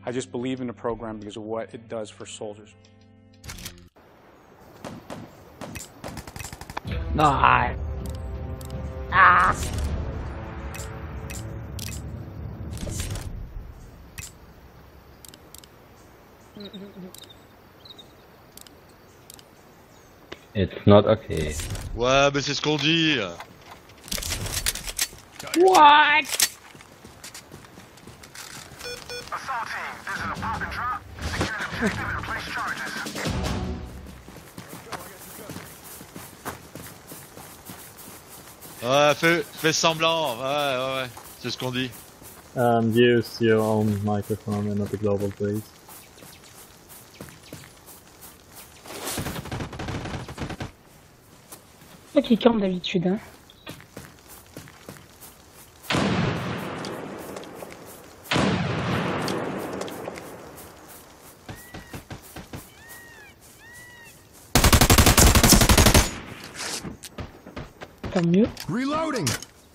I just believe in the program because of what it does for soldiers. Nein. Ah. It's not okay. Ouais, mais c'est ce qu'on dit. What? Assault team, this is a pop and drop. Secure the objective and place charges. Ouais, fais semblant. Ouais. C'est ce qu'on dit. Use your own microphone and not the global, please. Pas qui campe d'habitude, hein. Tant mieux. Reloading.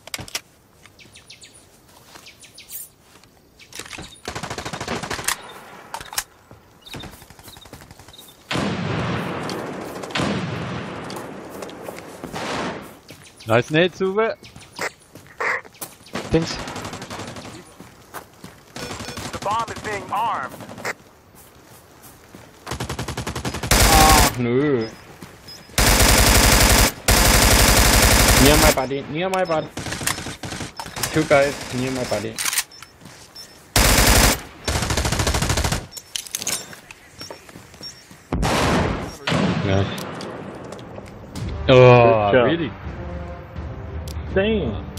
Nice nades, Uwe. Thanks. The bomb is being armed. Ach nö. Near my body, near my body. Two guys near my body. Nice. Oh, job. really? Damn!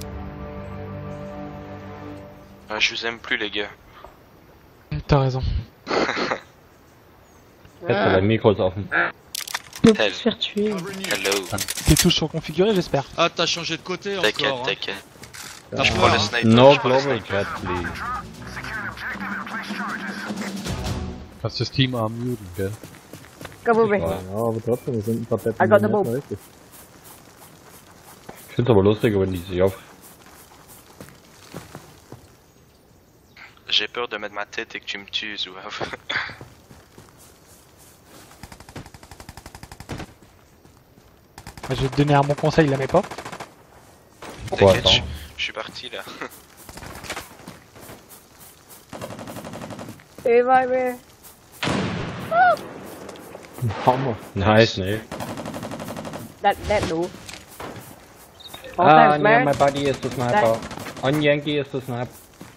Ah, je vous aime plus les gars. T'as raison. Jetzt hat er Mikros offen. Ne pas se faire tuer. Hello. Tes touches sont configurées, j'espère. Ah, t'as changé de côté T'inquiète, encore. Hein. t'inquiète. T'as Je peur, prends le hein. sniper. No je prends le global sniper. chat, please. Secure the objective and place charges. Kannst das Team arm muten, gell? Go away. Ja, aber trotzdem, wir sind ein paar Deppen. I got the die bomb. nicht richtig. Ich find's aber lustiger, wenn die sich auf... J'ai peur de mettre ma tête et que tu me tues, Zouave. Je vais te donner un bon conseil, la mets pas. Quoi, T'inquiète, attends. je suis parti là. Revive me. Hammer. Nice, ne? That do. All Ah, thanks, near man. my body is the sniper. On Yankee is the sniper.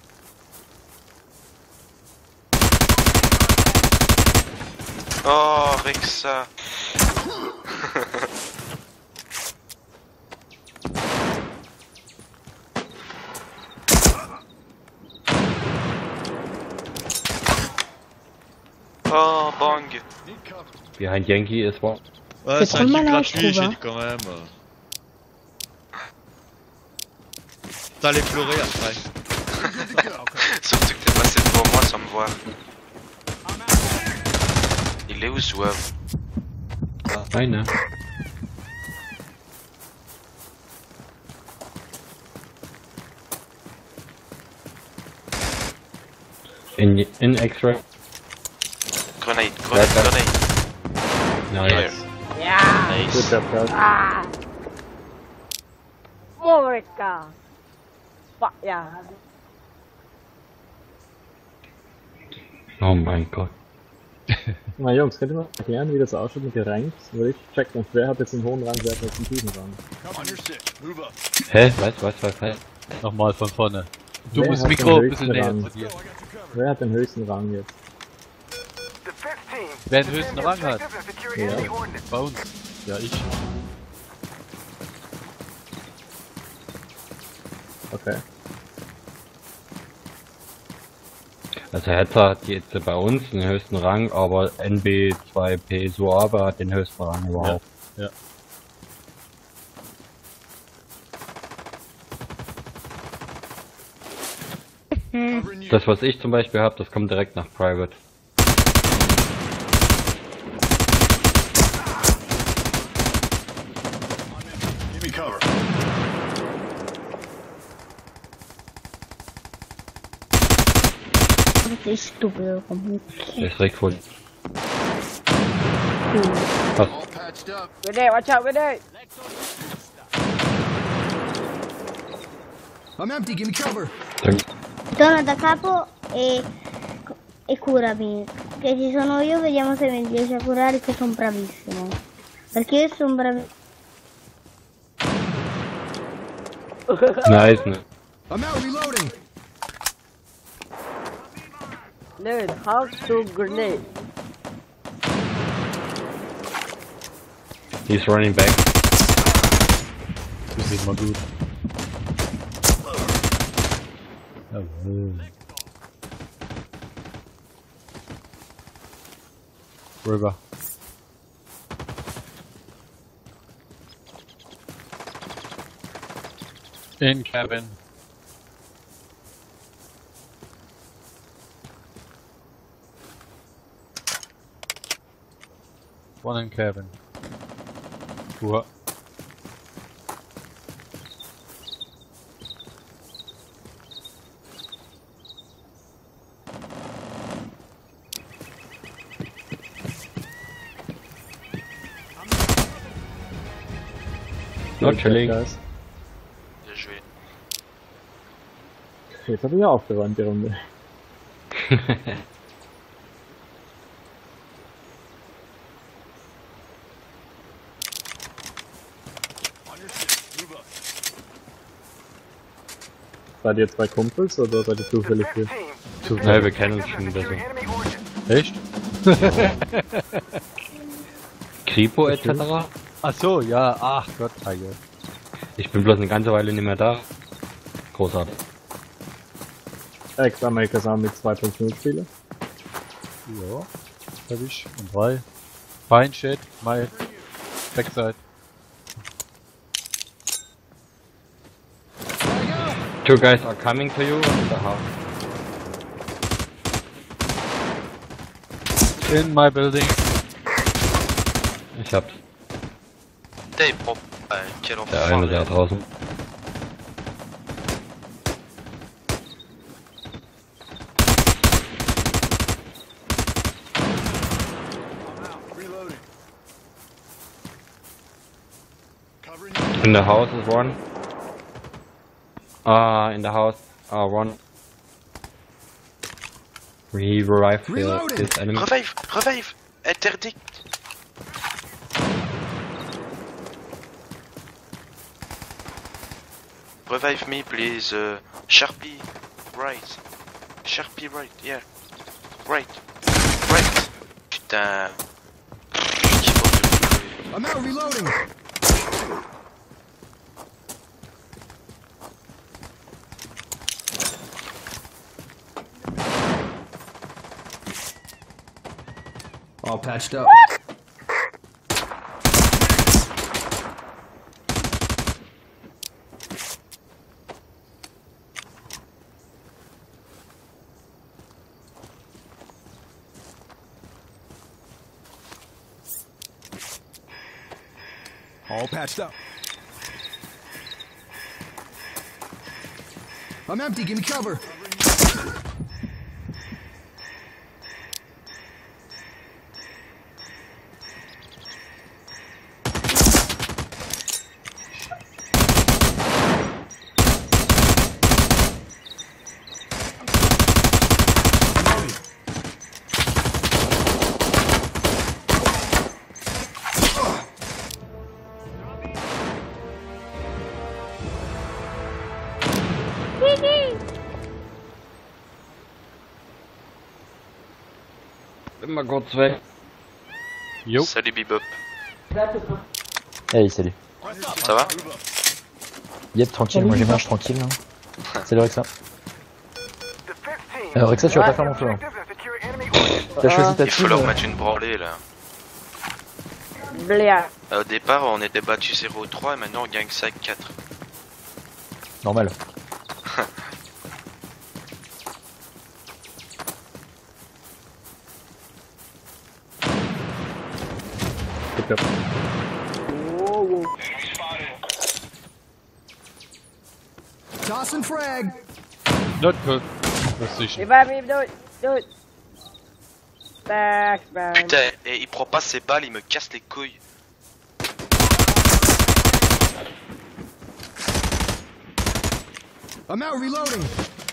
Oh, Rexa. Oh, bang. Behind Yankee is what? Ouais, C'est c'est trop un kill malin, je gratuit, trouve, j'ai hein. dit quand même. T'allais pleurer après. Surtout que t'es passé devant moi sans me voir. Il est où, Zouave? Eine. In X-ray. Grenade, Right grenade, there. grenade. Nice. Yeah. Nice. Good job, guys. Ah. America. Fuck yeah. Oh mein Gott. Na Jungs, könnt ihr mal erklären, wie das ausschaut mit den Ranks? Weil ich check nicht, wer hat jetzt den hohen Rang, wer hat jetzt den tiefen Rang? Hä? Was? Nochmal von vorne. Du Wer musst hat Mikro den ein bisschen höchsten näher Rang? zu dir. Wer hat den höchsten Rang jetzt? The fifth team. Wer den höchsten Rang hat? Objective and secure Ja. enemy ordnance. Bei uns. Ja, ich. Okay. Also Hetzer hat jetzt bei uns den höchsten Rang, aber NB2P Suave hat den höchsten Rang überhaupt. Ja. Das was ich zum Beispiel habe, das kommt direkt nach Private. Give me cover. sei stupido comunque. Der ist direkt voll. Grenade, watch out, grenade! I'm empty, give me cover. Torna da capo e curami. Che ci sono io, vediamo se mi riesci a curare, che sono bravissimo. Perché io sono bravissimo. Nice, ne? I'm out reloading. Dude, how to grenade? He's running back. Das ist mal gut. Jawohl. River. In cabin. One in cabin. What? Not chilling. Guys. Bien joué. Jetzt hab ich ja aufgeräumt die Runde. Seid ihr zwei Kumpels oder seid ihr zufällig hier? Ja, wir kennen uns schon besser. Echt? Kripo etc. Ach so, ja, ach Gott, Heige. Ich bin bloß eine ganze Weile nicht mehr da. Großartig. Ex-Amerikas haben mit 2.0 Spiele. Ja, hab ich. Und 3. Fine shit, my backside. Two guys are coming to you in the house. In my building. Ich hab's. T'es propre. Quel Der enfant. eine da draußen. Reloading. Covering. In the house is one. In the house are one. We arrived Reloading. his enemy. Revive, revive. Interdict. Revive me, please. Sharpie, right. Sharpie, right. Yeah. Right. Right. Putain. I'm out reloading. All patched up. All patched up. I'm empty, give me cover. Bin mal kurz weg. Jo. Salut Bebop. Hey, salut. Ça va? Yep, tranquille, moi j'ai marche tranquille. Hein. Salut Rexa. Rexa, tu vas pas faire mon feu. Hein. T'as choisi ta Il faut team, leur mettre une branlée là. Bléa. Au départ, on était battu 0-3 et maintenant on gagne 5-4. normal. Toss and frag. Not good position. Revive me, do it. Dude. Thanks, man. Putain, et il prend pas ses balles, il me casse les couilles. I'm out reloading.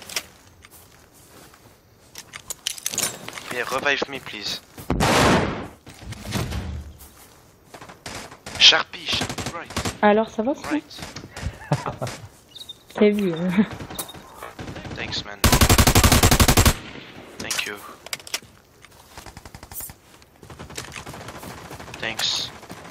Yeah, revive me, please. Sharpie, right. Alors ça va ça? Right. T'as vu hein? Thanks, man. Thank you. Thanks.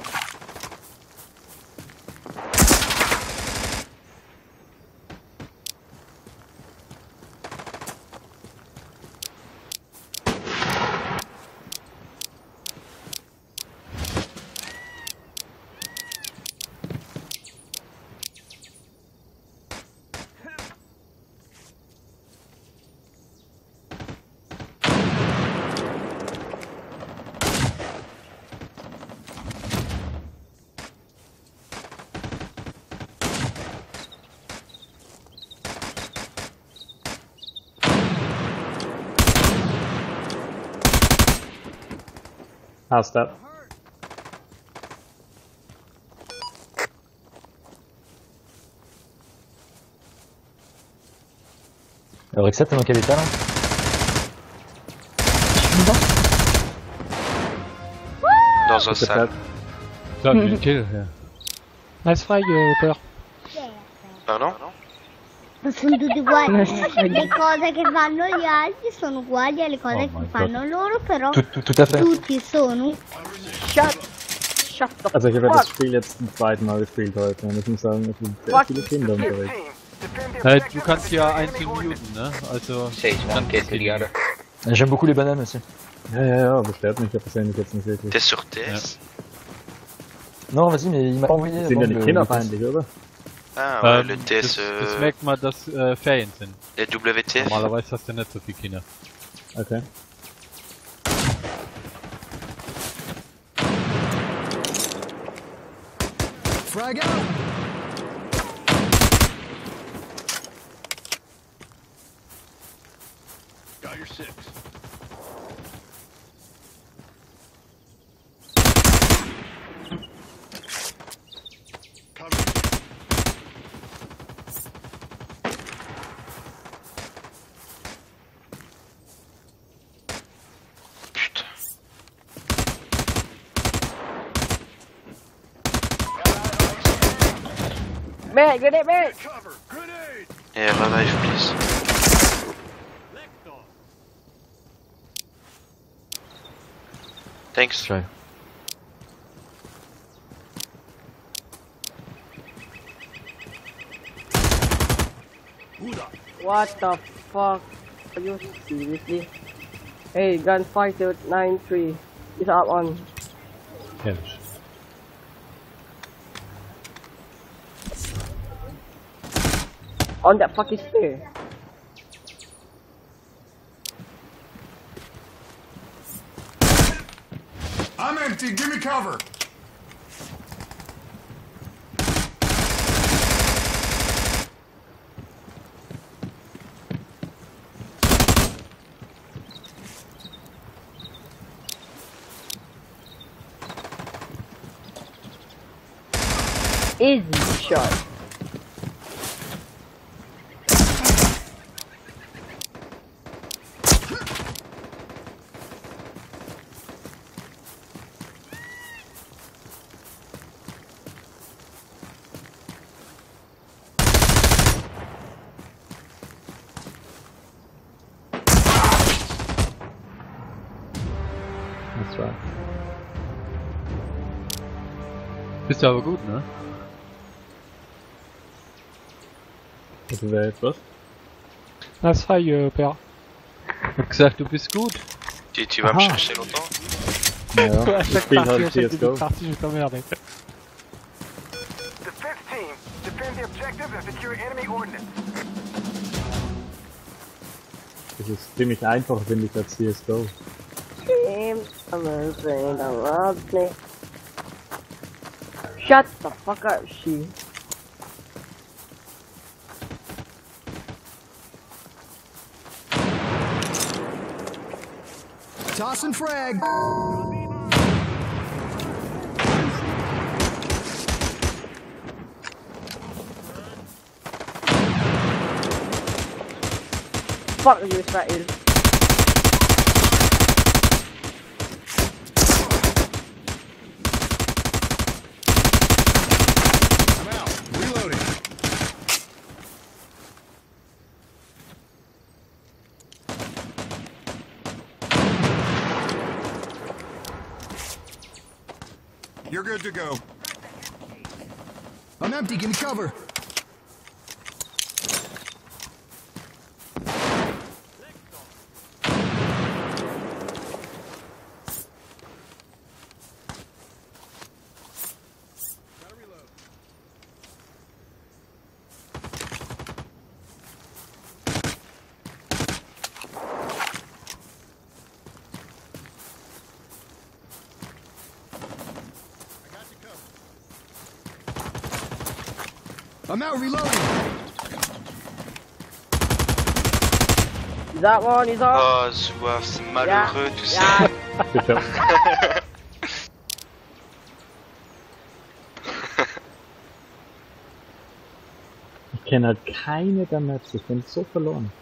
How's that? Rexat, t'es dans quel état là? Dans un salle. So, ein Kill, ja. Nice frag, Hopper. Pardon? Sono tutti uguali. Le cose che fanno gli altri sono uguali alle cose che fanno loro, però Tout à fait. tutti sono. Shut the Also ich habe fuck. das Spiel jetzt zum zweiten Mal gespielt heute und ich muss sagen, es sind sehr viele Kinder unterwegs. Du kannst ja einzeln muten, ne? Also. J'aime beaucoup les bananes aussi. Ja, aber stört mich ja persönlich jetzt nicht wirklich. T'es sur TS? Non, vas-y, mais il m'a envoyé. Sind ja avant nicht le- kinderfeindlich, oder? Ah ouais, le das, TS, das merkt man, dass Ferien sind. der WTF. Normalerweise hast du nicht so viele Kinder. Okay. Frag out. Got your six. Cover. Putain. Man, grenade, man. Cover. Grenade. Yeah, revive, please. Thanks. Try. What the fuck? Are you seriously? Hey, gunfighter 9-3 is up on. Herrlich. On that fucking stair. I'm empty. Give me cover. Easy shot. That's right. Bist du aber gut, ne? Also wer jetzt was? Nice frag, Hopper. Ich hab gesagt, du bist gut. Tu vas me chercher longtemps? Naja, À ich chaque spiele partie, halt à chaque début CSGO. de partie, je vais t'emmerder. The fifth team. Defend the objective and secure enemy ordnance. Das ist ziemlich einfach, finde ich, als CSGO. Shut the fuck up, she. Tossing frag. Fuck you, Israel. I'm out. Reloading. You're good to go. I'm empty. Give me cover. I'm out reloading. That one is off. Oh, Zouave, c'est malheureux tout ça. Ich kenne halt keine der Maps, ich bin so verloren.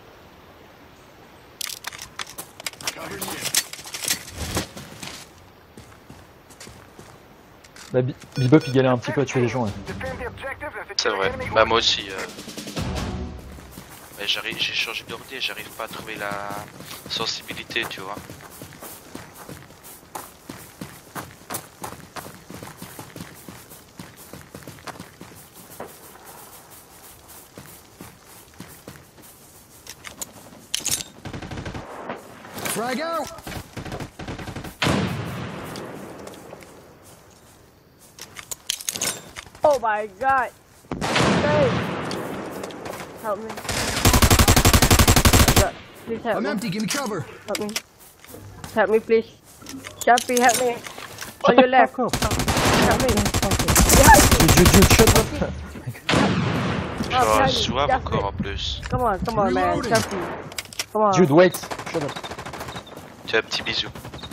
Bah, Bebop il galère un petit peu à tuer les gens. C'est vrai. Bah moi aussi. Mais j'ai changé d'ordi et j'arrive pas à trouver la sensibilité, tu vois. Frag out. Oh my god. Hey. Help me. Please help I'm me. empty. Give me cover. Help me. Help me, please. Chappy, help me. On your left. Help me. Dude, shut up. Oh, Zouave encore en plus. Come on, man. Chappy. Come on. Dude, wait. Shut up. Tu as un petit bisou.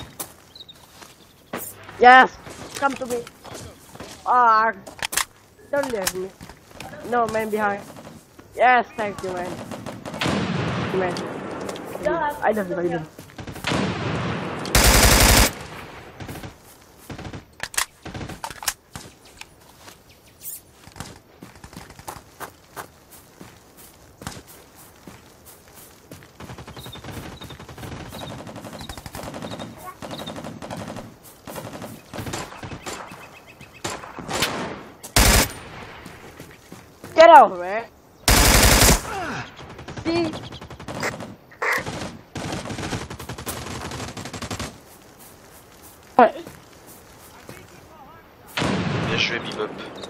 Yes. Come to me. Ah. Don't leave me. No, man behind. Yes, thank you, man. Man. I don't know. Get out, man. See? Bien joué, Bebop.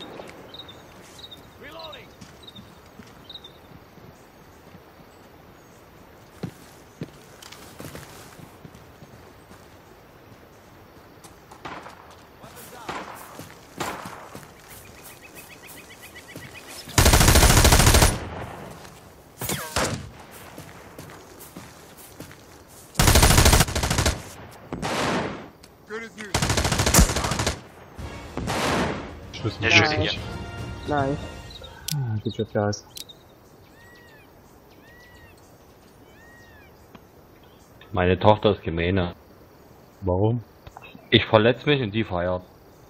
Bien joué, les gars. Nice. Gut job, guys. Meine Tochter ist gemeiner. Warum? Ich verletze mich und die feiert.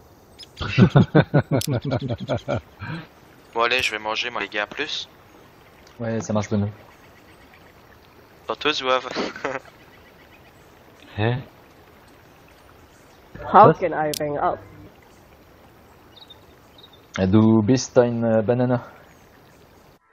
Bon allez, je vais manger, moi les gars, plus. Ouais, ça marche bien. Pour toi, Zouave. Hä? How can I bring up? Du bist ein Banana.